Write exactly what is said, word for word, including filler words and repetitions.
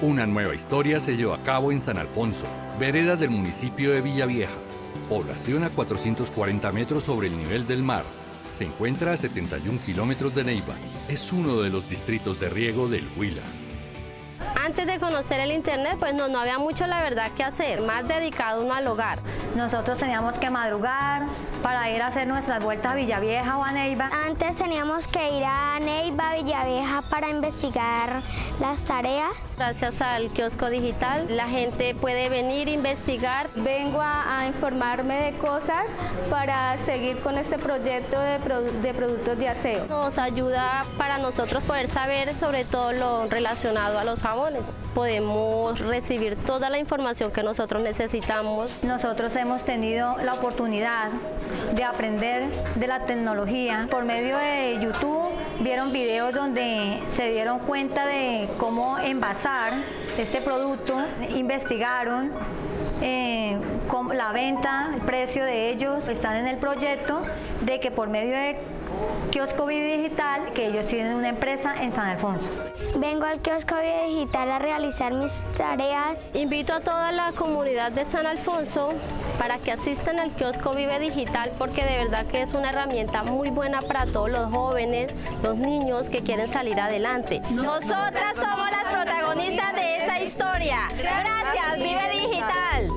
Una nueva historia se llevó a cabo en San Alfonso, veredas del municipio de Villavieja. Población a cuatrocientos cuarenta metros sobre el nivel del mar. Se encuentra a setenta y un kilómetros de Neiva. Es uno de los distritos de riego del Huila. Antes de conocer el internet, pues no, no había mucho, la verdad, que hacer, más dedicado uno al hogar. Nosotros teníamos que madrugar para ir a hacer nuestras vueltas a Villavieja o a Neiva. Antes teníamos que ir a Neiva, Villavieja para investigar las tareas. Gracias al kiosco digital, la gente puede venir a investigar. Vengo a, a informarme de cosas para seguir con este proyecto de, produ de productos de aseo. Nos ayuda para nosotros poder saber sobre todo lo relacionado a los jabones. Podemos recibir toda la información que nosotros necesitamos. Nosotros hemos tenido la oportunidad de aprender de la tecnología. Por medio de YouTube vieron videos donde se dieron cuenta de cómo envasar este producto, investigaron eh, con la venta, el precio de ellos. Están en el proyecto de que por medio de Kiosco Vida Digital, que ellos tienen una empresa en San Alfonso. Vengo al Kiosco Vida Digital a realizar mis tareas. Invito a toda la comunidad de San Alfonso para que asistan al Kiosco Vive Digital, porque de verdad que es una herramienta muy buena para todos los jóvenes, los niños que quieren salir adelante. Nosotras somos las protagonistas de esta historia. Gracias, Vive Digital.